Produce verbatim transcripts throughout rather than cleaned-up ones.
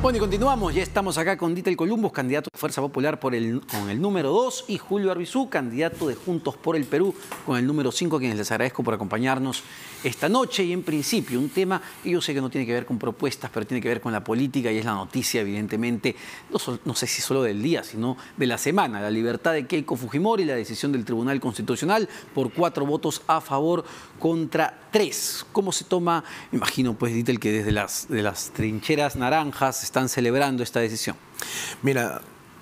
Bueno, y continuamos. Ya estamos acá con Dítel Columbus, candidato de Fuerza Popular por el, con el número dos, y Julio Arbizu, candidato de Juntos por el Perú, con el número cinco, a quienes les agradezco por acompañarnos esta noche. Y en principio, un tema que yo sé que no tiene que ver con propuestas, pero tiene que ver con la política, y es la noticia, evidentemente, no, so, no sé si solo del día, sino de la semana: la libertad de Keiko Fujimori, la decisión del Tribunal Constitucional por cuatro votos a favor contra tres. ¿Cómo se toma? Me imagino, pues, Dítel, que desde las, de las trincheras naranjas están celebrando esta decisión. Mira,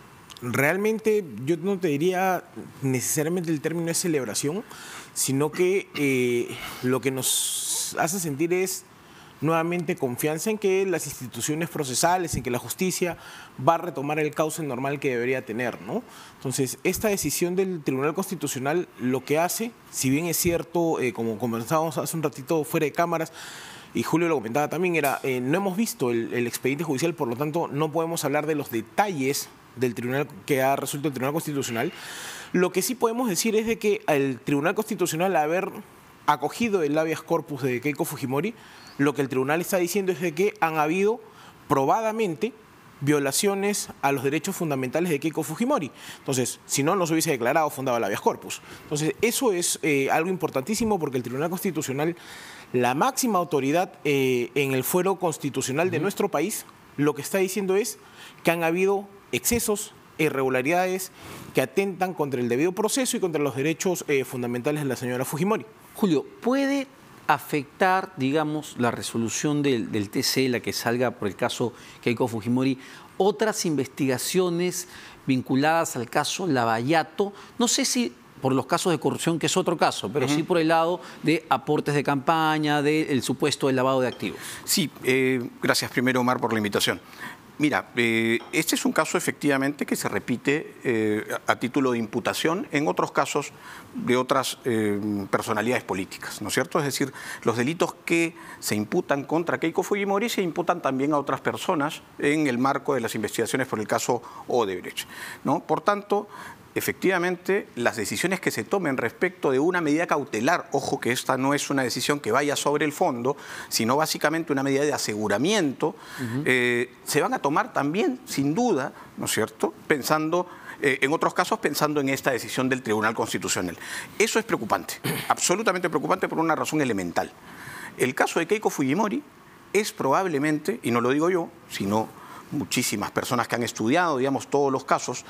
realmente yo no te diría necesariamente el término de celebración, sino que eh, lo que nos hace sentir es nuevamente confianza en que las instituciones procesales, en que la justicia va a retomar el cauce normal que debería tener, ¿no? Entonces, esta decisión del Tribunal Constitucional lo que hace, si bien es cierto, eh, como conversábamos hace un ratito fuera de cámaras, y Julio lo comentaba también, era eh, no hemos visto el, el expediente judicial, por lo tanto no podemos hablar de los detalles del tribunal que ha resuelto el Tribunal Constitucional. Lo que sí podemos decir es de que el Tribunal Constitucional, al haber acogido el habeas corpus de Keiko Fujimori, lo que el tribunal está diciendo es de que han habido probadamente violaciones a los derechos fundamentales de Keiko Fujimori. Entonces, si no, no se hubiese declarado fundado el habeas corpus. Entonces, eso es eh, algo importantísimo, porque el Tribunal Constitucional, la máxima autoridad eh, en el fuero constitucional de nuestro país, lo que está diciendo es que han habido excesos, irregularidades que atentan contra el debido proceso y contra los derechos eh, fundamentales de la señora Fujimori. Julio, ¿puede afectar, digamos, la resolución del, del T C, la que salga por el caso Keiko Fujimori, otras investigaciones vinculadas al caso Lavallato? No sé si por los casos de corrupción, que es otro caso, pero uh-huh. sí por el lado de aportes de campaña, del supuesto del lavado de activos. Sí, eh, gracias primero, Omar, por la invitación. Mira, eh, este es un caso efectivamente que se repite eh, a título de imputación en otros casos de otras eh, personalidades políticas, ¿no es cierto? Es decir, los delitos que se imputan contra Keiko Fujimori se imputan también a otras personas en el marco de las investigaciones por el caso Odebrecht, ¿no? Por tanto, efectivamente, las decisiones que se tomen respecto de una medida cautelar, ojo que esta no es una decisión que vaya sobre el fondo, sino básicamente una medida de aseguramiento, uh-huh. eh, se van a tomar también, sin duda, ¿no es cierto?, pensando, eh, en otros casos, pensando en esta decisión del Tribunal Constitucional. Eso es preocupante, absolutamente preocupante, por una razón elemental. El caso de Keiko Fujimori es probablemente, y no lo digo yo, sino muchísimas personas que han estudiado, digamos, todos los casos,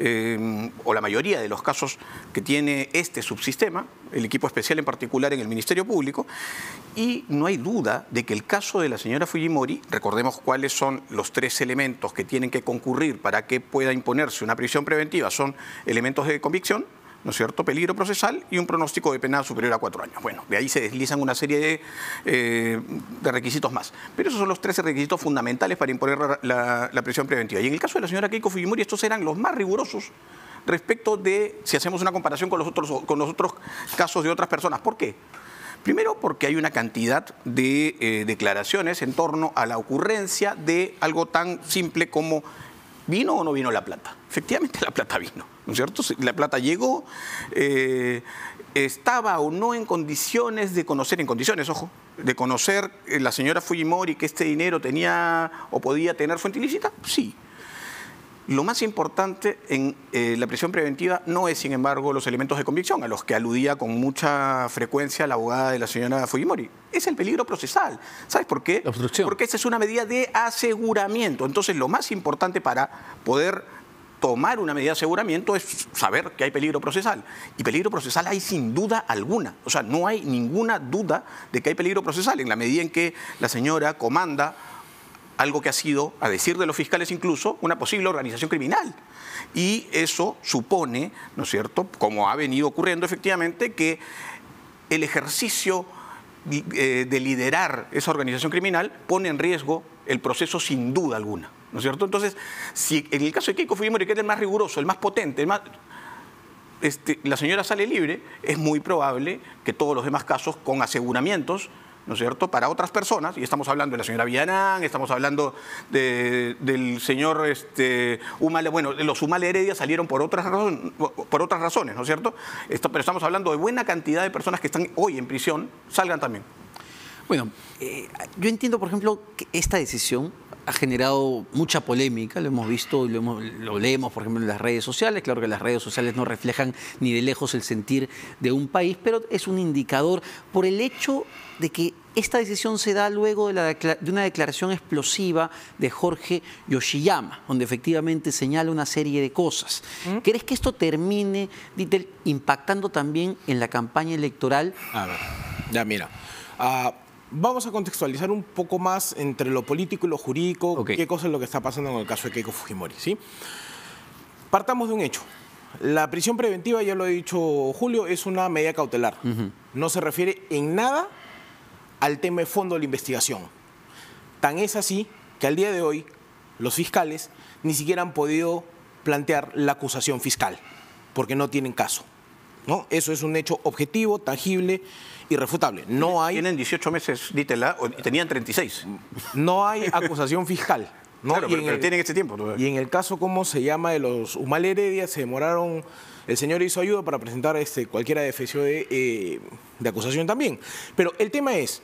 eh, o la mayoría de los casos que tiene este subsistema, el equipo especial en particular en el Ministerio Público, y no hay duda de que el caso de la señora Fujimori, recordemos cuáles son los tres elementos que tienen que concurrir para que pueda imponerse una prisión preventiva, son elementos de convicción, ¿no es cierto?, peligro procesal y un pronóstico de pena superior a cuatro años. Bueno, de ahí se deslizan una serie de, eh, de requisitos más. Pero esos son los trece requisitos fundamentales para imponer la, la, la prisión preventiva. Y en el caso de la señora Keiko Fujimori, estos eran los más rigurosos respecto de, si hacemos una comparación con los otros, con los otros casos de otras personas. ¿Por qué? Primero, porque hay una cantidad de eh, declaraciones en torno a la ocurrencia de algo tan simple como ¿vino o no vino la plata? Efectivamente, la plata vino, ¿no es cierto? La plata llegó, eh, estaba o no en condiciones de conocer, en condiciones, ojo, de conocer la señora Fujimori que este dinero tenía o podía tener fuente ilícita, sí. Lo más importante en eh, la prisión preventiva no es, sin embargo, los elementos de convicción, a los que aludía con mucha frecuencia la abogada de la señora Fujimori. Es el peligro procesal. ¿Sabes por qué? La obstrucción. Porque esa es una medida de aseguramiento. Entonces, lo más importante para poder tomar una medida de aseguramiento es saber que hay peligro procesal. Y peligro procesal hay sin duda alguna. O sea, no hay ninguna duda de que hay peligro procesal en la medida en que la señora comanda algo que ha sido, a decir de los fiscales incluso, una posible organización criminal. Y eso supone, ¿no es cierto?, como ha venido ocurriendo efectivamente, que el ejercicio de liderar esa organización criminal pone en riesgo el proceso sin duda alguna, ¿no es cierto? Entonces, si en el caso de Keiko Fujimori, que es el más riguroso, el más potente, el más, este, la señora sale libre, es muy probable que todos los demás casos con aseguramientos, ¿no es cierto?, para otras personas, y estamos hablando de la señora Villarán, estamos hablando de, del señor este, Humala, bueno, los Humala Heredia salieron por otras, razón, por otras razones, ¿no es cierto?, Esto, pero estamos hablando de buena cantidad de personas que están hoy en prisión, salgan también. Bueno, eh, yo entiendo, por ejemplo, que esta decisión ha generado mucha polémica, lo hemos visto, lo, hemos, lo leemos, por ejemplo, en las redes sociales. Claro que las redes sociales no reflejan ni de lejos el sentir de un país, pero es un indicador por el hecho de que esta decisión se da luego de, la, de una declaración explosiva de Jorge Yoshiyama, donde efectivamente señala una serie de cosas. ¿Mm? ¿Crees que esto termine, Dittel, impactando también en la campaña electoral? A ver, ya mira. Uh, vamos a contextualizar un poco más entre lo político y lo jurídico, okay. qué cosa es lo que está pasando en el caso de Keiko Fujimori, ¿sí? Partamos de un hecho. La prisión preventiva, ya lo ha dicho Julio, es una medida cautelar. Uh-huh. No se refiere en nada al tema de fondo de la investigación. Tan es así que al día de hoy los fiscales ni siquiera han podido plantear la acusación fiscal, porque no tienen caso, ¿no? Eso es un hecho objetivo, tangible, irrefutable. No hay... Tienen dieciocho meses, dítela, y tenían treinta y seis. No hay acusación fiscal, ¿no? Claro, y pero, en pero el, tienen este tiempo. ¿No? Y en el caso, ¿cómo se llama?, de los Humala Heredia, se demoraron... El señor hizo ayuda para presentar este, cualquiera defensa de, eh, de acusación también. Pero el tema es,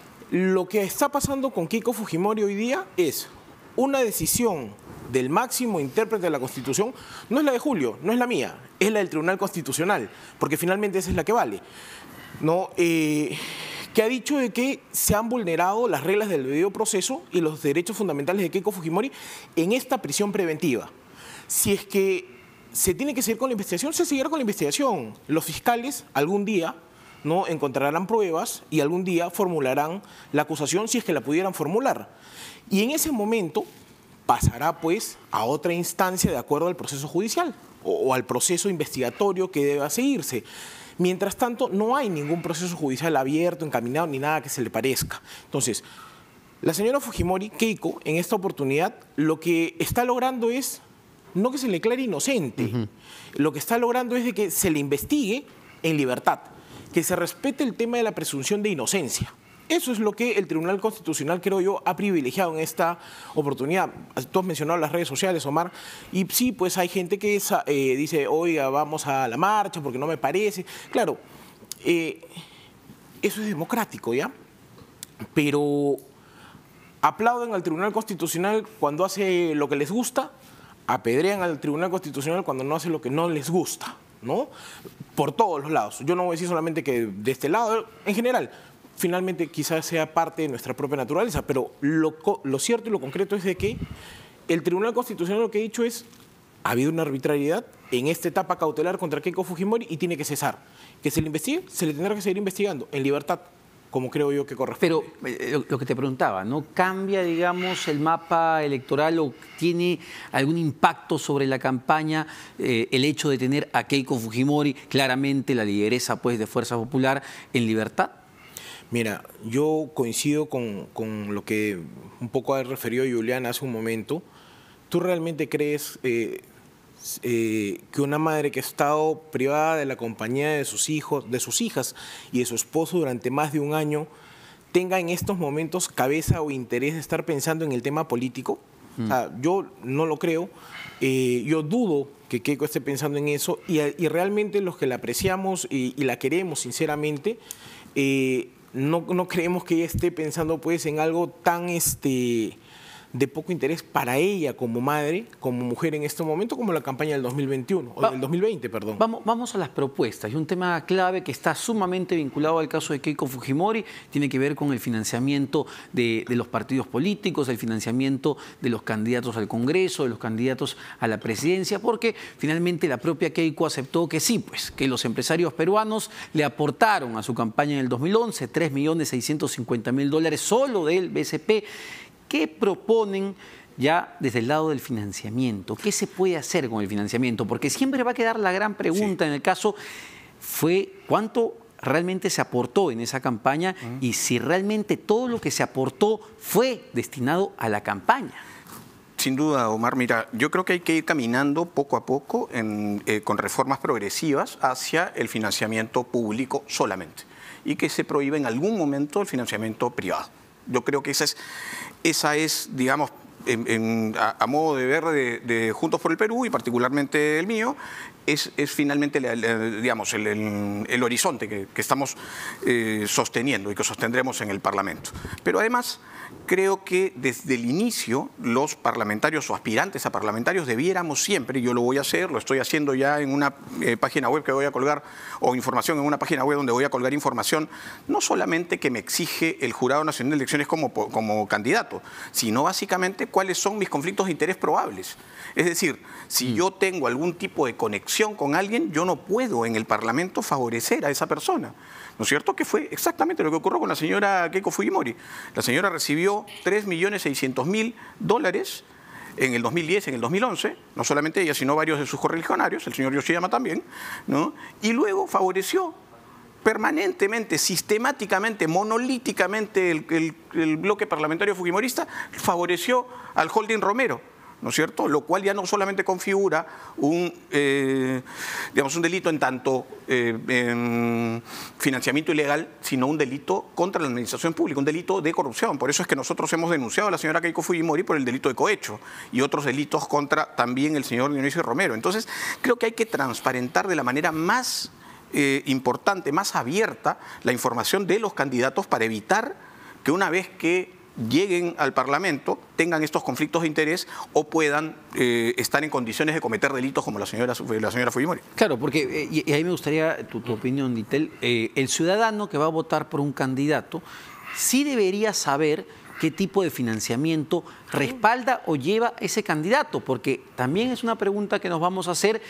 lo que está pasando con Keiko Fujimori hoy día es una decisión del máximo intérprete de la Constitución, no es la de Julio, no es la mía, es la del Tribunal Constitucional, porque finalmente esa es la que vale, ¿no? Eh, que ha dicho de que se han vulnerado las reglas del debido proceso y los derechos fundamentales de Keiko Fujimori en esta prisión preventiva. Si es que se tiene que seguir con la investigación, se seguirá con la investigación. Los fiscales algún día, ¿no?, encontrarán pruebas y algún día formularán la acusación si es que la pudieran formular. Y en ese momento pasará pues a otra instancia de acuerdo al proceso judicial o, o al proceso investigatorio que deba seguirse. Mientras tanto, no hay ningún proceso judicial abierto, encaminado, ni nada que se le parezca. Entonces, la señora Fujimori, Keiko, en esta oportunidad, lo que está logrando es no que se le declare inocente, uh-huh. lo que está logrando es de que se le investigue en libertad, que se respete el tema de la presunción de inocencia. Eso es lo que el Tribunal Constitucional, creo yo, ha privilegiado en esta oportunidad. Tú has mencionado las redes sociales, Omar, y sí, pues hay gente que es, eh, dice, oiga, vamos a la marcha porque no me parece. Claro, eh, eso es democrático, ¿ya? Pero aplauden al Tribunal Constitucional cuando hace lo que les gusta, apedrean al Tribunal Constitucional cuando no hace lo que no les gusta, ¿no? Por todos los lados. Yo no voy a decir solamente que de este lado, en general, finalmente quizás sea parte de nuestra propia naturaleza, pero lo, lo cierto y lo concreto es de que el Tribunal Constitucional lo que ha dicho es, ha habido una arbitrariedad en esta etapa cautelar contra Keiko Fujimori y tiene que cesar. Que se le investigue, se le tendrá que seguir investigando en libertad, como creo yo que corresponde. Pero eh, lo que te preguntaba, ¿no cambia, digamos, el mapa electoral o tiene algún impacto sobre la campaña eh, el hecho de tener a Keiko Fujimori, claramente la lideresa pues, de Fuerza Popular, en libertad? Mira, yo coincido con, con lo que un poco ha referido Julián hace un momento. ¿Tú realmente crees eh, eh, que una madre que ha estado privada de la compañía de sus hijos, de sus hijas y de su esposo durante más de un año tenga en estos momentos cabeza o interés de estar pensando en el tema político? Mm. O sea, yo no lo creo. Eh, yo dudo que Keiko esté pensando en eso y, y realmente los que la apreciamos y, y la queremos sinceramente, eh, No, no creemos que ella esté pensando pues en algo tan este, de poco interés para ella como madre, como mujer en este momento, como la campaña del dos mil veintiuno, o del dos mil veinte, perdón. Vamos, vamos a las propuestas. Y un tema clave que está sumamente vinculado al caso de Keiko Fujimori tiene que ver con el financiamiento de, de los partidos políticos, el financiamiento de los candidatos al Congreso, de los candidatos a la presidencia, porque finalmente la propia Keiko aceptó que sí, pues, que los empresarios peruanos le aportaron a su campaña en el dos mil once tres millones seiscientos cincuenta mil dólares solo del B C P. ¿Qué proponen ya desde el lado del financiamiento? ¿Qué se puede hacer con el financiamiento? Porque siempre va a quedar la gran pregunta sí. en el caso, fue ¿cuánto realmente se aportó en esa campaña? Uh-huh. Y si realmente todo lo que se aportó fue destinado a la campaña. Sin duda, Omar. Mira, yo creo que hay que ir caminando poco a poco en, eh, con reformas progresivas hacia el financiamiento público solamente y que se prohíba en algún momento el financiamiento privado. Yo creo que esa es, esa es digamos, en, en, a, a modo de ver de, de Juntos por el Perú y particularmente el mío, es, es finalmente la, la, digamos, el, el, el horizonte que, que estamos eh, sosteniendo y que sostendremos en el Parlamento. Pero además creo que desde el inicio los parlamentarios o aspirantes a parlamentarios debiéramos siempre, y yo lo voy a hacer, lo estoy haciendo ya en una eh, página web que voy a colgar, o información en una página web donde voy a colgar información, no solamente que me exige el Jurado Nacional de Elecciones como, como candidato, sino básicamente cuáles son mis conflictos de interés probables. Es decir, si yo tengo algún tipo de conexión con alguien, yo no puedo en el Parlamento favorecer a esa persona. ¿No es cierto? Que fue exactamente lo que ocurrió con la señora Keiko Fujimori. La señora recibió tres millones seiscientos mil dólares en el dos mil diez, en el dos mil once, no solamente ella, sino varios de sus correligionarios, el señor Yoshiyama también, ¿no? Y luego favoreció permanentemente, sistemáticamente, monolíticamente el, el, el bloque parlamentario fujimorista favoreció al holding Romero, ¿no es cierto? Lo cual ya no solamente configura un, eh, digamos, un delito en tanto eh, en financiamiento ilegal, sino un delito contra la administración pública, un delito de corrupción. Por eso es que nosotros hemos denunciado a la señora Keiko Fujimori por el delito de cohecho y otros delitos contra también el señor Dionisio Romero. Entonces, creo que hay que transparentar de la manera más eh, importante, más abierta, la información de los candidatos para evitar que una vez que lleguen al Parlamento, tengan estos conflictos de interés o puedan eh, estar en condiciones de cometer delitos como la señora, la señora Fujimori. Claro, porque, eh, y, y ahí me gustaría tu, tu opinión, Ditel, eh, el ciudadano que va a votar por un candidato sí debería saber qué tipo de financiamiento respalda o lleva ese candidato, porque también es una pregunta que nos vamos a hacer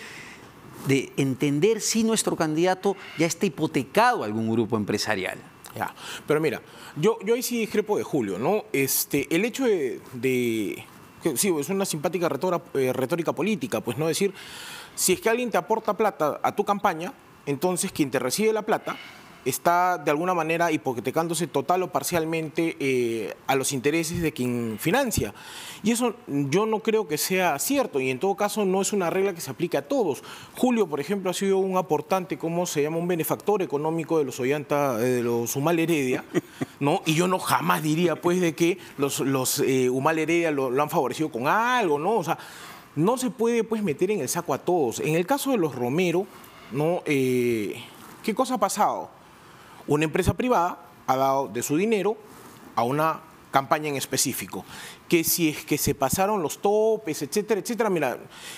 de entender si nuestro candidato ya está hipotecado a algún grupo empresarial. Ya, pero mira, yo, yo ahí sí discrepo de Julio, ¿no? Este, el hecho de, de que, sí, es una simpática retórica, eh, retórica política, pues no decir, si es que alguien te aporta plata a tu campaña, entonces quien te recibe la plata está de alguna manera hipotecándose total o parcialmente eh, a los intereses de quien financia. Y eso yo no creo que sea cierto, y en todo caso no es una regla que se aplique a todos. Julio, por ejemplo, ha sido un aportante, ¿cómo se llama? Un benefactor económico de los Ollanta, de los Humal Heredia, ¿no? Y yo no jamás diría, pues, de que los, los eh, Humal Heredia lo, lo han favorecido con algo, ¿no? O sea, no se puede, pues, meter en el saco a todos. En el caso de los Romero, ¿no? Eh, ¿qué cosa ha pasado? Una empresa privada ha dado de su dinero a una campaña en específico, que si es que se pasaron los topes, etcétera, etcétera, mira...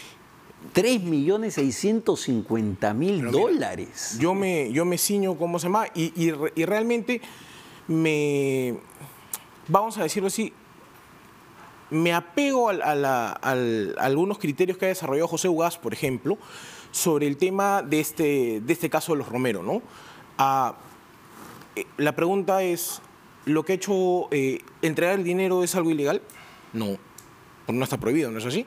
tres millones seiscientos cincuenta mil dólares. Yo me, yo me ciño, ¿cómo se llama? Y, y, y realmente me... Vamos a decirlo así, me apego a, a, la, a, a algunos criterios que ha desarrollado José Ugaz, por ejemplo, sobre el tema de este, de este caso de los Romero, ¿no? A, La pregunta es, ¿lo que ha hecho eh, entregar el dinero es algo ilegal? No, no está prohibido, ¿no es así?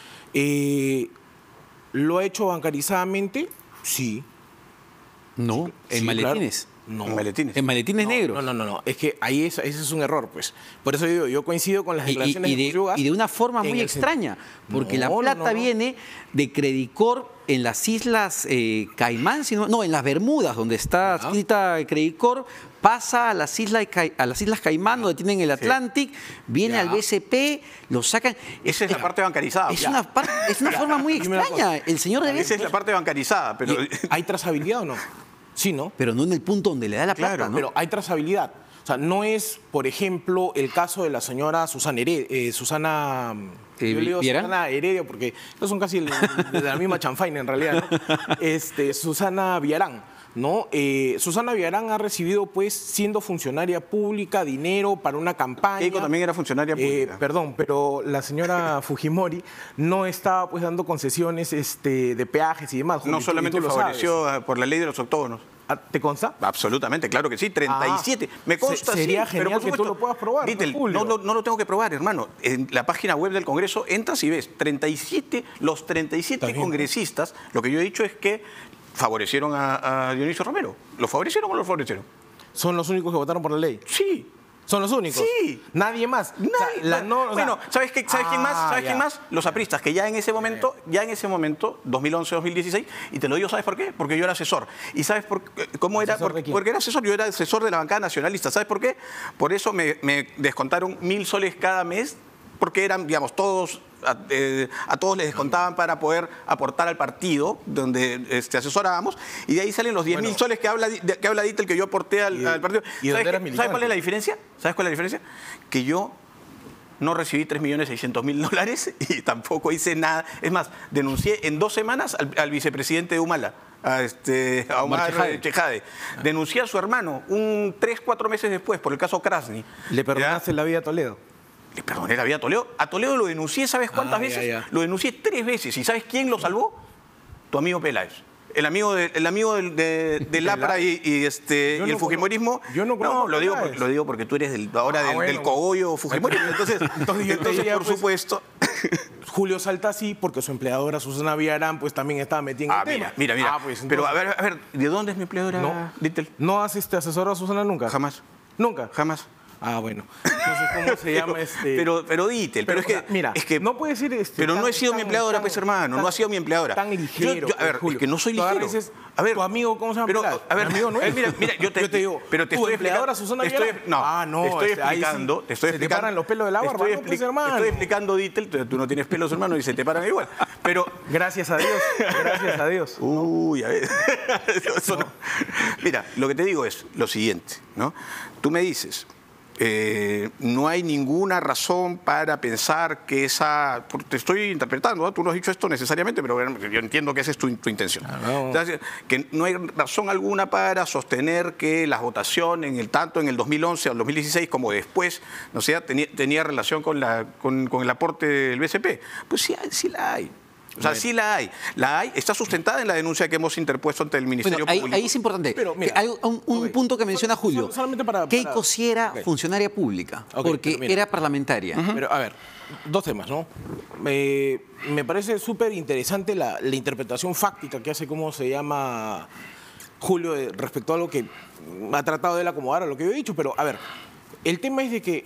Eh, ¿Lo ha hecho bancarizadamente? Sí. No, sí, en sí, maletines. Claro. No. En maletines. En maletines no, negros. No, no, no, no, es que ahí es, ese es un error, pues. Por eso digo, yo coincido con las declaraciones y, y, y, de, y de una forma muy extraña, porque no, la plata no, no, no. viene de Credicor en las Islas eh, Caimán, sino, no, en las Bermudas, donde está adscrita Credicor, pasa a las Islas, a las Islas Caimán, donde tienen el Atlantic, sí. viene ya. al B C P, lo sacan. Esa es la parte bancarizada. Es ya. una, par, es una forma muy extraña. El señor debe... Esa es la parte bancarizada, pero... ¿Hay trazabilidad o no? Sí, ¿no? Pero no en el punto donde le da la plata, claro, ¿no? Pero hay trazabilidad. O sea, no es, por ejemplo, el caso de la señora Susana Heredia, eh, Susana... Eh, yo le digo ¿Viera? Susana Heredia porque no son casi el, de la misma chanfaina en realidad, ¿no? Este, Susana Villarán, ¿no? Eh, Susana Villarán ha recibido, pues, siendo funcionaria pública, dinero para una campaña. Keiko también era funcionaria pública. Eh, perdón, pero la señora Fujimori no estaba, pues, dando concesiones este, de peajes y demás. No solamente favoreció sabes. por la ley de los octógonos. ¿Te consta? Absolutamente, claro que sí, treinta y siete. Ah, me consta, sería sí, genial pero por que tú lo puedas probar. Ditel, no, no, no lo tengo que probar, hermano. En la página web del Congreso entras y ves treinta y siete, los treinta y siete congresistas, lo que yo he dicho es que favorecieron a, a Dionisio Romero. ¿Lo favorecieron o no lo favorecieron? ¿Son los únicos que votaron por la ley? Sí. ¿Son los únicos? Sí. ¿Nadie más? Nadie. O sea, la, no, bueno, o sea, ¿sabes, qué, ¿sabes ah, quién más? ¿Sabes ya. quién más? Los apristas, que ya en ese momento, ya en ese momento, dos mil once, dos mil dieciséis, y te lo digo, ¿sabes por qué? Porque yo era asesor. ¿Y sabes por, cómo era? Por, porque era asesor, yo era asesor de la bancada nacionalista. ¿Sabes por qué? Por eso me, me descontaron mil soles cada mes, porque eran, digamos, todos a, eh, a todos les descontaban para poder aportar al partido donde este, asesorábamos, y de ahí salen los diez mil bueno, soles que habla, de, que habla Dittel que yo aporté al, y, al partido. ¿Y ¿Sabes, dónde ¿Sabes cuál es la diferencia? ¿Sabes cuál es la diferencia? Que yo no recibí tres millones seiscientos mil dólares y tampoco hice nada. Es más, denuncié en dos semanas al, al vicepresidente de Humala, a, este, a Omar Chejade. Chejade. Denuncié a su hermano un tres, cuatro meses después por el caso Krasny. ¿Le perdonaste ¿Ya? la vida a Toledo? Le perdoné la vida a Toledo. A Toledo lo denuncié, ¿sabes cuántas ah, veces? Ya, ya. Lo denuncié tres veces. ¿Y sabes quién lo salvó? Tu amigo Peláez. El amigo, de, el amigo del, de, de Lapra y, y, este, y el no, fujimorismo. Yo no No, lo digo, lo digo porque tú eres del, ahora ah, del, bueno. del cogollo fujimorismo. Entonces, entonces, entonces por pues, supuesto. Julio salta así porque su empleadora Susana Villarán pues también estaba metida en ah, el mira, tema. Mira, mira. Ah, pues, Pero a ver, a ver, ¿de dónde es mi empleadora? No, Dittel. ¿No has este, asesorado a Susana nunca? Jamás. ¿Nunca? Jamás. Ah, bueno. Entonces, ¿cómo se llama pero, este? Pero, pero Dittel, pero, pero es que... Mira, es que, no puede decir este... Pero tan, no he sido tan, mi empleadora, tan, pues, hermano. Tan, no ha sido mi empleadora. Tan ligero, yo, yo, A ver, Julio, es que no soy ligero. Dices, a ver, tu amigo, ¿cómo se llama? Pero, a ver, amigo no es. Mira, mira, yo te, yo te digo, pero te tu estoy empleadora explicando, Susana Villarán. No, ah, no, te estoy este, explicando, sí, te estoy se explicando. te paran los pelos de la barba, te ¿no? Pues, hermano. Te estoy explicando, Dittel, tú no tienes pelos, hermano, y se te paran igual. Pero... Gracias a Dios, gracias a Dios. Uy, a ver. Eso no. Mira, lo que te digo es lo siguiente, ¿no? Tú me dices... Eh, no hay ninguna razón para pensar que esa... Te estoy interpretando, ¿no? Tú no has dicho esto necesariamente, pero yo entiendo que esa es tu, tu intención. Ah, no. Entonces, que no hay razón alguna para sostener que la votación, en el, tanto en el dos mil once o el dos mil dieciséis como después, no sé, tenía, tenía relación con, la, con, con el aporte del B C P. Pues sí, sí la hay. O sea, bueno. sí la hay. La hay, está sustentada en la denuncia que hemos interpuesto ante el Ministerio bueno, ahí, Público. Ahí es importante. Pero, mira, hay un, un okay. punto que menciona Julio. Sol, solamente para, Keiko para... sí era okay. funcionaria pública, okay, porque era parlamentaria. Uh-huh. Pero, a ver, dos temas, ¿no? Me, me parece súper interesante la, la interpretación fáctica que hace, ¿cómo se llama Julio, respecto a algo que ha tratado de él acomodar a lo que yo he dicho? Pero, a ver, el tema es de que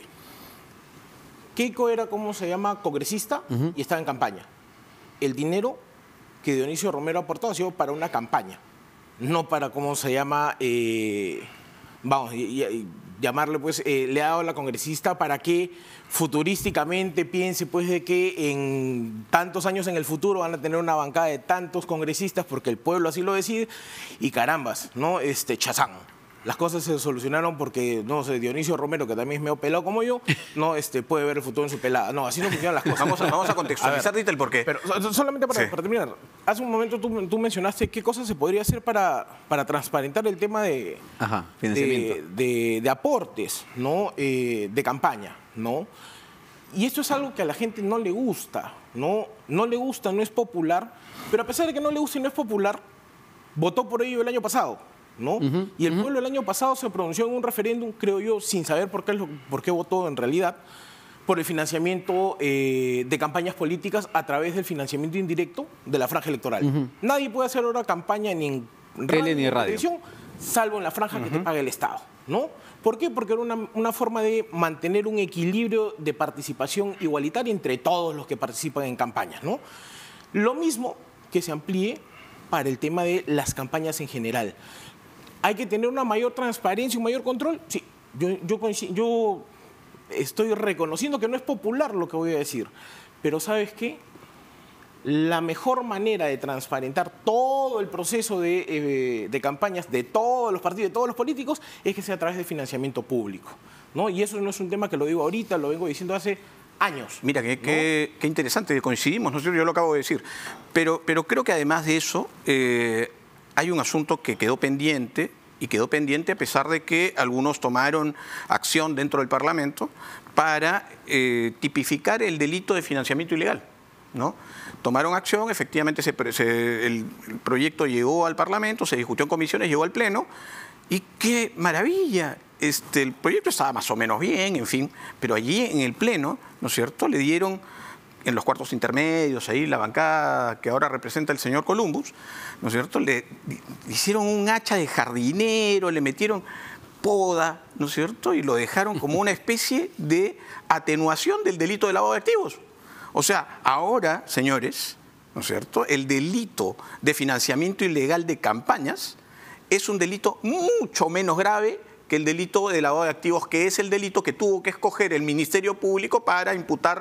Keiko era, ¿cómo se llama?, congresista uh-huh. y estaba en campaña. El dinero que Dionisio Romero ha aportado ha sido para una campaña, no para, ¿cómo se llama?, eh, vamos, y, y, llamarle, pues, eh, le ha dado a la congresista para que futurísticamente piense, pues, de que en tantos años en el futuro van a tener una bancada de tantos congresistas porque el pueblo así lo decide, y carambas, ¿no?, este, chazán. Las cosas se solucionaron porque, no sé, Dionisio Romero, que también es medio pelado como yo, no este, puede ver el futuro en su pelada. No, así no funcionan las cosas. Vamos a, vamos a contextualizar, Dittel, por qué. Pero solamente para, sí. para terminar, hace un momento tú, tú mencionaste qué cosas se podría hacer para, para transparentar el tema de, Ajá, financiamiento. de, de, de aportes, ¿no? Eh, de campaña, ¿no? Y esto es algo que a la gente no le gusta, ¿no? No le gusta, no es popular, pero a pesar de que no le gusta y no es popular, votó por ello el año pasado. ¿no? Uh-huh, y el uh-huh. pueblo el año pasado se pronunció en un referéndum, creo yo, sin saber por qué, por qué votó en realidad, por el financiamiento eh, de campañas políticas a través del financiamiento indirecto de la franja electoral. Uh-huh. Nadie puede hacer ahora campaña ni en radio, ni en radio, televisión, salvo en la franja uh-huh. que te paga el Estado, ¿no? ¿Por qué? Porque era una, una forma de mantener un equilibrio de participación igualitaria entre todos los que participan en campañas, ¿no? Lo mismo que se amplíe para el tema de las campañas en general. ¿Hay que tener una mayor transparencia, un mayor control? Sí, yo, yo, yo estoy reconociendo que no es popular lo que voy a decir, pero ¿sabes qué? La mejor manera de transparentar todo el proceso de, eh, de campañas de todos los partidos, de todos los políticos, es que sea a través de financiamiento público, ¿no? Y eso no es un tema que lo digo ahorita, lo vengo diciendo hace años. Mira, qué, ¿no? qué, qué interesante, coincidimos, ¿no es cierto? Yo lo acabo de decir. Pero, pero creo que además de eso, eh, hay un asunto que quedó pendiente, y quedó pendiente a pesar de que algunos tomaron acción dentro del Parlamento para eh, tipificar el delito de financiamiento ilegal, ¿no? Tomaron acción, efectivamente se, se, el, el proyecto llegó al Parlamento, se discutió en comisiones, llegó al Pleno, y qué maravilla, este, el proyecto estaba más o menos bien, en fin, pero allí en el Pleno, ¿no es cierto?, le dieron en los cuartos intermedios, ahí la bancada que ahora representa el señor Columbus, ¿no es cierto?, le, le hicieron un hacha de jardinero, le metieron poda, ¿no es cierto?, y lo dejaron como una especie de atenuación del delito de lavado de activos. O sea, ahora, señores, ¿no es cierto?, el delito de financiamiento ilegal de campañas es un delito mucho menos grave que el delito de lavado de activos, que es el delito que tuvo que escoger el Ministerio Público para imputar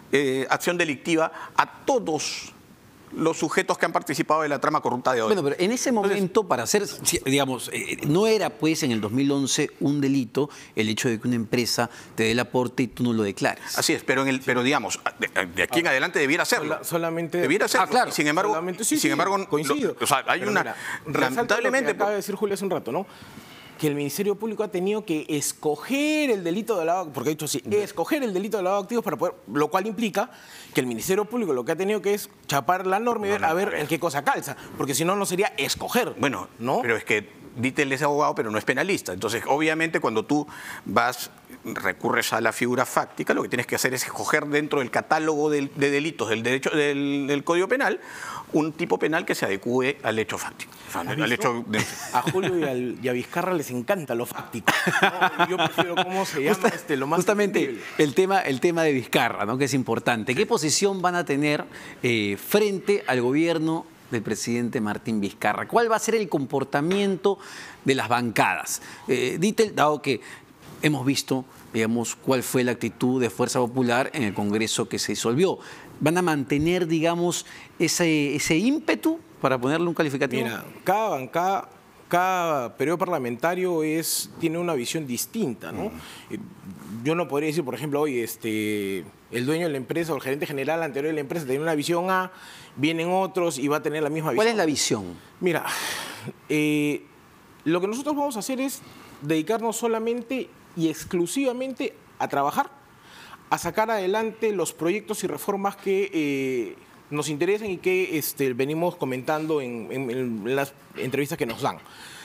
eh, acción delictiva a todos los sujetos que han participado de la trama corrupta de hoy. Bueno, pero en ese momento, para hacer, digamos, eh, no era pues en el dos mil once un delito el hecho de que una empresa te dé el aporte y tú no lo declares. Así es, pero, en el, pero digamos, de, de aquí en adelante debiera hacerlo. Sola, solamente... Debiera hacerlo. Ah, claro. Y sin embargo, Solamente, sí, y sin sí, embargo coincido. Lo, o sea, hay pero una... Mira, lamentablemente... Lo que acaba de decir Julio hace un rato, ¿no? Que el Ministerio Público ha tenido que escoger el delito de lavado, porque ha dicho así, escoger el delito de lavado de activos para poder, lo cual implica que el Ministerio Público lo que ha tenido que es chapar la norma y ver No, no, a ver a ver. en qué cosa calza, porque si no, no sería escoger. Bueno, ¿no? pero es que Dittel es abogado, pero no es penalista. Entonces, obviamente, cuando tú vas, recurres a la figura fáctica, lo que tienes que hacer es escoger dentro del catálogo del- de delitos del, derecho, del, del Código Penal un tipo penal que se adecue al hecho fáctico. O sea, ¿Has al visto? hecho de- A Julio y, al- y a Vizcarra les encanta lo fáctico. ¿no? Yo prefiero cómo se llama Justa- este, lo más Justamente entendible. el tema, el tema de Vizcarra, ¿no? Que es importante. ¿Qué posición van a tener eh, frente al gobierno del presidente Martín Vizcarra? ¿Cuál va a ser el comportamiento de las bancadas? Eh, Dittel, dado que hemos visto, digamos, cuál fue la actitud de Fuerza Popular en el Congreso que se disolvió, ¿van a mantener, digamos, ese, ese ímpetu, para ponerle un calificativo? Mira, cada bancada, cada periodo parlamentario es, tiene una visión distinta, ¿no? Eh, Yo no podría decir, por ejemplo, hoy este, el dueño de la empresa o el gerente general anterior de la empresa tenía una visión A, vienen otros y va a tener la misma visión. ¿Cuál es la visión? Mira, eh, lo que nosotros vamos a hacer es dedicarnos solamente y exclusivamente a trabajar, a sacar adelante los proyectos y reformas que eh, nos interesan y que este, venimos comentando en, en- en las entrevistas que nos dan.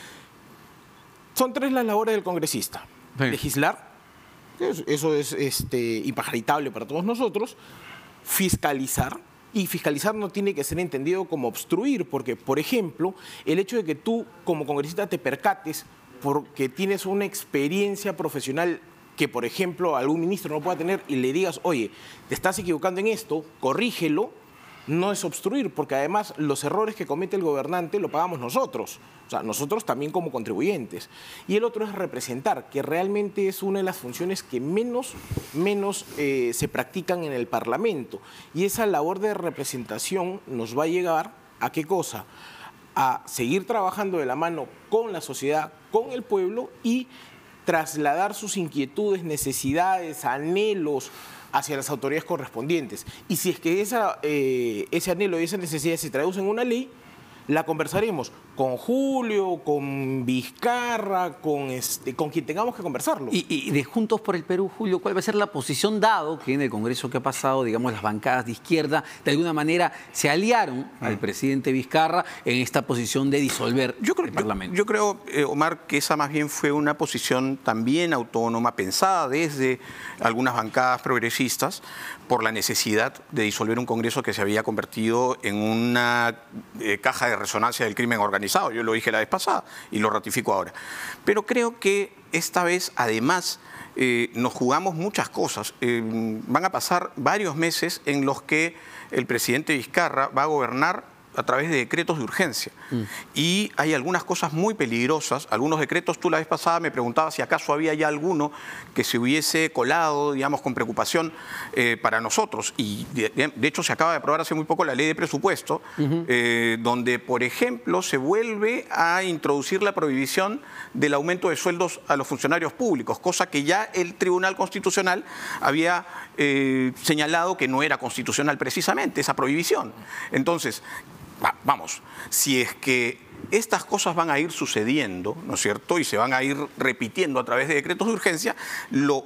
Son tres las labores del congresista. Sí. Legislar, eso eso es este, impajaritable para todos nosotros. Fiscalizar, y fiscalizar no tiene que ser entendido como obstruir, porque, por ejemplo, el hecho de que tú como congresista te percates porque tienes una experiencia profesional que, por ejemplo, algún ministro no pueda tener y le digas, oye, te estás equivocando en esto, corrígelo, no es obstruir, porque además los errores que comete el gobernante lo pagamos nosotros, o sea, nosotros también como contribuyentes. Y el otro es representar, que realmente es una de las funciones que menos, menos eh, se practican en el Parlamento. Y esa labor de representación nos va a llegar a qué cosa, a seguir trabajando de la mano con la sociedad, con el pueblo y trasladar sus inquietudes, necesidades, anhelos hacia las autoridades correspondientes. Y si es que esa, eh, ese anhelo y esa necesidad se traduce en una ley, la conversaremos con Julio, con Vizcarra, con, este, con quien tengamos que conversarlo. Y, y de Juntos por el Perú, Julio, ¿cuál va a ser la posición, dado que en el Congreso que ha pasado, digamos, las bancadas de izquierda de alguna manera se aliaron al presidente Vizcarra en esta posición de disolver Yo creo, el Parlamento? yo, yo creo eh, Omar, que esa más bien fue una posición también autónoma, pensada desde algunas bancadas progresistas por la necesidad de disolver un Congreso que se había convertido en una eh, caja de resonancia del crimen organizado. Yo lo dije la vez pasada y lo ratifico ahora. Pero creo que esta vez, además, eh, nos jugamos muchas cosas. Eh, van a pasar varios meses en los que el presidente Vizcarra va a gobernar a través de decretos de urgencia. Mm. Y hay algunas cosas muy peligrosas. Algunos decretos, tú la vez pasada me preguntabas si acaso había ya alguno que se hubiese colado, digamos, con preocupación eh, para nosotros. Y de, de hecho se acaba de aprobar hace muy poco la ley de presupuesto, uh-huh. eh, donde, por ejemplo, se vuelve a introducir la prohibición del aumento de sueldos a los funcionarios públicos, cosa que ya el Tribunal Constitucional había eh, señalado que no era constitucional precisamente, esa prohibición. Entonces, vamos, si es que estas cosas van a ir sucediendo, ¿no es cierto?, y se van a ir repitiendo a través de decretos de urgencia, lo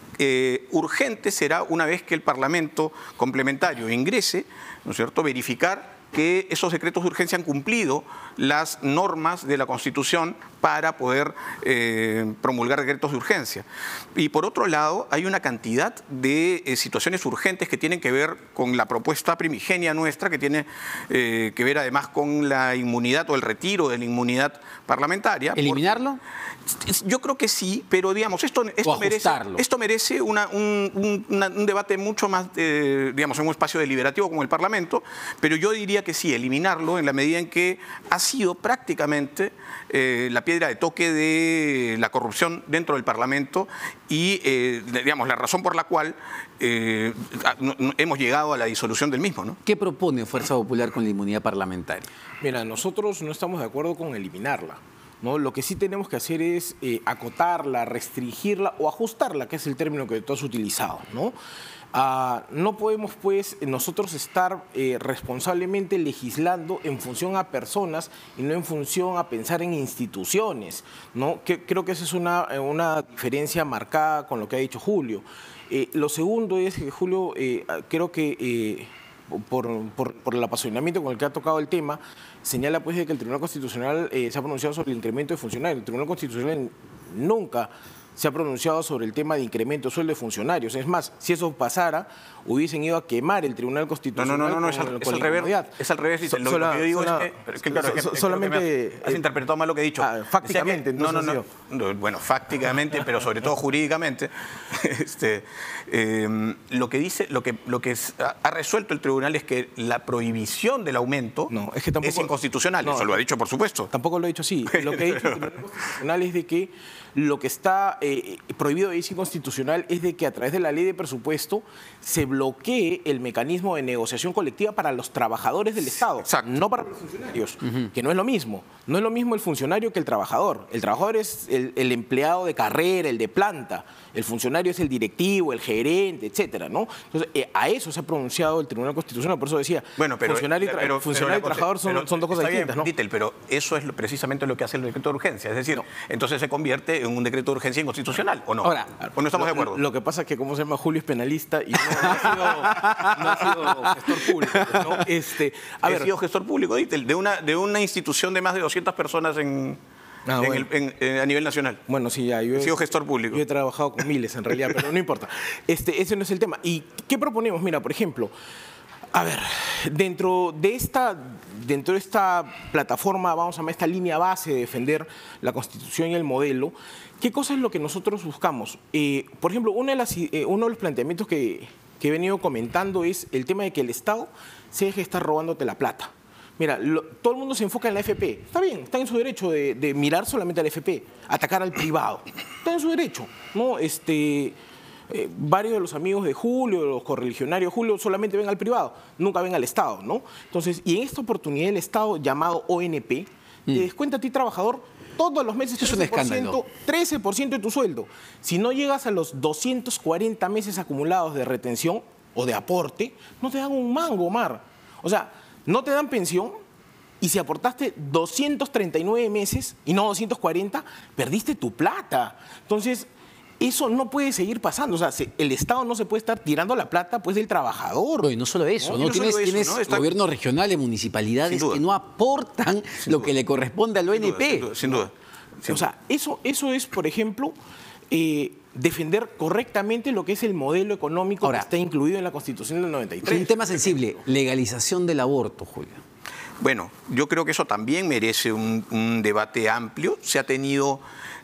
eh, urgente será, una vez que el Parlamento complementario ingrese, ¿no es cierto?, verificar que esos decretos de urgencia han cumplido las normas de la Constitución para poder eh, promulgar decretos de urgencia. Y por otro lado, hay una cantidad de eh, situaciones urgentes que tienen que ver con la propuesta primigenia nuestra, que tiene eh, que ver además con la inmunidad o el retiro de la inmunidad parlamentaria. ¿Eliminarlo? Porque, yo creo que sí, pero digamos, esto, esto merece, esto merece una, un, un, una, un debate mucho más, eh, digamos, en un espacio deliberativo como el Parlamento, pero yo diría diría que sí, eliminarlo en la medida en que ha sido prácticamente eh, la piedra de toque de la corrupción dentro del Parlamento y, eh, digamos, la razón por la cual eh, hemos llegado a la disolución del mismo, ¿no? ¿Qué propone Fuerza Popular con la inmunidad parlamentaria? Mira, nosotros no estamos de acuerdo con eliminarla, ¿no? Lo que sí tenemos que hacer es eh, acotarla, restringirla o ajustarla, que es el término que tú has utilizado, ¿no? Uh, no podemos, pues, nosotros estar eh, responsablemente legislando en función a personas y no en función a pensar en instituciones, ¿no? Que, creo que esa es una, una diferencia marcada con lo que ha dicho Julio. Eh, lo segundo es que Julio, eh, creo que eh, por, por, por el apasionamiento con el que ha tocado el tema, señala, pues, de que el Tribunal Constitucional eh, se ha pronunciado sobre el incremento de funcionarios. El Tribunal Constitucional nunca se ha pronunciado sobre el tema de incremento de sueldo de funcionarios. Es más, si eso pasara, hubiesen ido a quemar el Tribunal Constitucional. No, no, no, no, con, es, al, con es, al revés, es al revés. So, lo, sola, lo que yo digo sola, es que, claro, so, es que, solamente es que has interpretado mal lo que he dicho. Ah, fácticamente, que, no, no, no, no. Bueno, fácticamente, pero sobre todo jurídicamente, este, eh, lo que dice, lo que, lo que ha resuelto el tribunal es que la prohibición del aumento no, es, que tampoco, es inconstitucional. No, eso lo ha dicho, por supuesto. Tampoco lo ha dicho así. Lo que ha dicho el Tribunal Constitucional es de que lo que está eh, prohibido y es inconstitucional es de que a través de la ley de presupuesto se bloquee el mecanismo de negociación colectiva para los trabajadores del Estado, Exacto. no para los funcionarios, uh-huh. que no es lo mismo. No es lo mismo el funcionario que el trabajador. El trabajador es el, el empleado de carrera, el de planta. El funcionario es el directivo, el gerente, etcétera, ¿no? Entonces, eh, a eso se ha pronunciado el Tribunal Constitucional, por eso decía, bueno, pero, funcionario y, tra pero, funcionario pero, y trabajador son, pero, son dos cosas distintas, ¿no? Dittel, pero eso es precisamente lo que hace el decreto de urgencia, es decir, no. entonces se convierte en un decreto de urgencia inconstitucional, ¿o no? Ahora, ¿o no estamos lo, de acuerdo? Lo que pasa es que, como se llama, Julio es penalista y no, no, ha, sido, no ha sido gestor público, ¿no? Este, a He ver, sido gestor público, Dittel, de una, de una institución de más de doscientas personas en... Ah, en bueno. el, en, en, a nivel nacional. Bueno, sí, ya. Yo he sido gestor público. Yo he trabajado con miles, en realidad, pero no importa. Este, ese no es el tema. ¿Y qué proponemos? Mira, por ejemplo, a ver, dentro de esta, dentro de esta plataforma, vamos a llamar esta línea base de defender la Constitución y el modelo, ¿qué cosa es lo que nosotros buscamos? Eh, por ejemplo, una de las, eh, uno de los planteamientos que, que he venido comentando es el tema de que el Estado se deje estar robándote la plata. Mira, lo, todo el mundo se enfoca en la F P. Está bien, está en su derecho de, de mirar solamente a la F P, atacar al privado. Está en su derecho, ¿no? Este, eh, varios de los amigos de Julio, los correligionarios de Julio, solamente ven al privado, nunca ven al Estado, ¿no? Entonces, y en esta oportunidad el Estado, llamado O N P, mm. te descuenta a ti, trabajador, todos los meses trece por ciento, trece por ciento de tu sueldo. Si no llegas a los doscientos cuarenta meses acumulados de retención o de aporte, no te dan un mango, Omar. O sea, no te dan pensión y si aportaste doscientos treinta y nueve meses y no doscientos cuarenta, perdiste tu plata. Entonces, eso no puede seguir pasando. O sea, el Estado no se puede estar tirando la plata pues del trabajador. No, y no solo eso, ¿no? no, no tienes, solo tienes eso, ¿no? Está... gobiernos regionales, municipalidades que no aportan sin lo duda. que le corresponde al O N P. Sin duda, sin duda. Sin o sea, eso, eso es, por ejemplo, eh, defender correctamente lo que es el modelo económico Ahora, que está incluido en la Constitución del noventa y tres. Un tema sensible, legalización del aborto, Julio. Bueno, yo creo que eso también merece un, un debate amplio. Se ha tenido,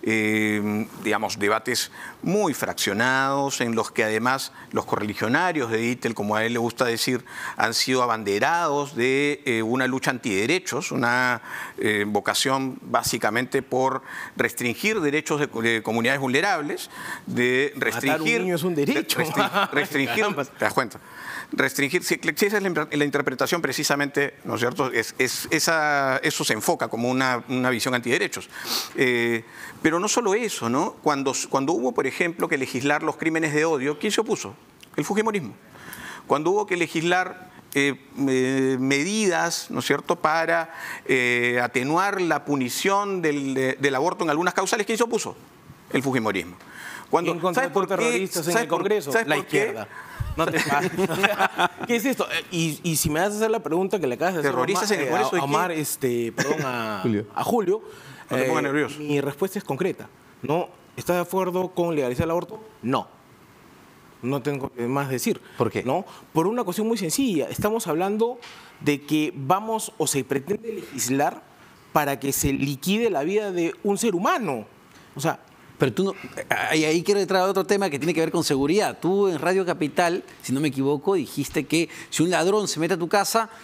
eh, digamos, debates muy fraccionados en los que además los correligionarios de Dittel, como a él le gusta decir, han sido abanderados de eh, una lucha antiderechos, una eh, vocación básicamente por restringir derechos de, de comunidades vulnerables, de restringir... Matar un niño es un derecho. De restringir, restringir ¿te das cuenta? Restringir, si esa es la, la interpretación precisamente, ¿no es cierto? Es, es, esa, eso se enfoca como una, una visión antiderechos. Eh, pero no solo eso, ¿no? Cuando, cuando hubo, por ejemplo, que legislar los crímenes de odio, ¿quién se opuso? El fujimorismo. Cuando hubo que legislar eh, eh, medidas, ¿no es cierto?, para eh, atenuar la punición del, de, del aborto en algunas causales, ¿quién se opuso? El fujimorismo. Cuando, ¿Quién contrató terroristas en el Congreso? ¿Sabes la por izquierda. Qué? No te pases. ¿Qué es esto? Y, y si me vas a hacer la pregunta que le acabas de hacer ¿Terroristas en el Congreso a Omar, este, perdón, a Julio, a Julio no te pongas eh, nervioso. Mi respuesta es concreta. ¿No? ¿Estás de acuerdo con legalizar el aborto? No. No tengo más que decir. ¿Por qué? ¿No? Por una cuestión muy sencilla. Estamos hablando de que vamos o se pretende legislar para que se liquide la vida de un ser humano. O sea... Pero tú no, ahí, ahí quiero entrar a otro tema que tiene que ver con seguridad. Tú en Radio Capital, si no me equivoco, dijiste que si un ladrón se mete a tu casa,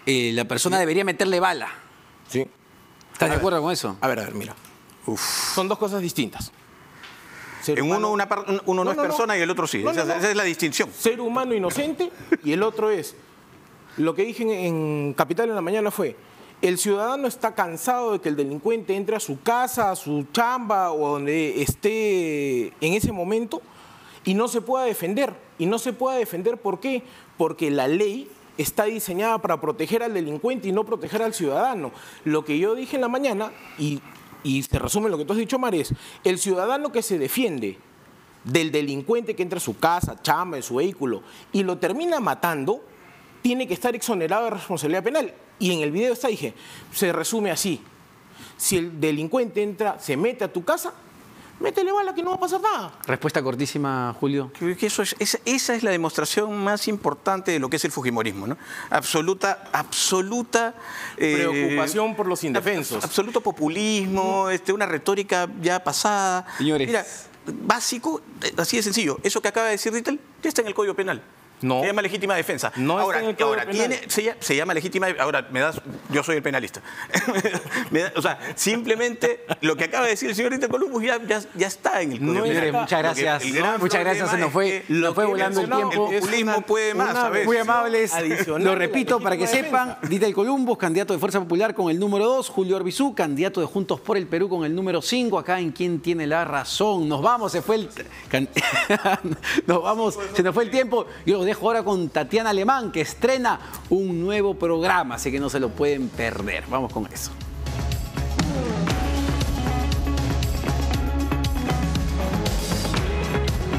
eh, la persona debería meterle bala. Sí. ¿Estás de acuerdo con eso? A ver, a ver, mira. Uf. Son dos cosas distintas. Ser En humano- uno, una par- uno no, No, es no, no. persona y el otro sí. No, no, esa, no. esa es la distinción. Ser humano inocente y el otro es, lo que dije en, en Capital en la mañana fue, el ciudadano está cansado de que el delincuente entre a su casa, a su chamba o donde esté en ese momento y no se pueda defender. Y no se pueda defender, ¿por qué? Porque la ley está diseñada para proteger al delincuente y no proteger al ciudadano. Lo que yo dije en la mañana, y, y se resume en lo que tú has dicho, Mar, es el ciudadano que se defiende del delincuente que entra a su casa, chamba, en su vehículo, y lo termina matando, tiene que estar exonerado de responsabilidad penal. Y en el video está, dije, se resume así. Si el delincuente entra, se mete a tu casa, métele bala que no va a pasar nada. Respuesta cortísima, Julio. Creo que eso es, esa, esa es la demostración más importante de lo que es el fujimorismo, ¿no? Absoluta, absoluta... eh, Preocupación por los indefensos. Absoluto populismo, este, una retórica ya pasada. Señores. Mira, básico, eh, así de sencillo. Eso que acaba de decir Dittel ya está en el Código Penal. No. Se llama legítima defensa. No está ahora, en el Código ahora Penal. tiene, se, llama, se llama legítima. Ahora, me das. Yo soy el penalista. Me da- o sea, simplemente lo que acaba de decir el señor Dittel Columbus ya, ya, ya está en el Código No Penal. Señores, está. muchas Lo que- gracias. el gran Muchas gracias. Se problema nos fue, es que nos fue lo que volando el mencionamos tiempo. El populismo es una- puede más, una ¿sabes? Muy amables. adicional Lo de la repito para que legítima sepan. defensa. Dittel Columbus, candidato de Fuerza Popular con el número dos. Julio Orbizú, candidato de Juntos por el Perú con el número cinco. Acá en Quién Tiene la Razón. Nos vamos, se fue el... can- Nos vamos, se nos fue el tiempo. Yo los dejo ahora con Tatiana Alemán, que estrena un nuevo programa, así que no se lo pueden perder. Vamos con eso.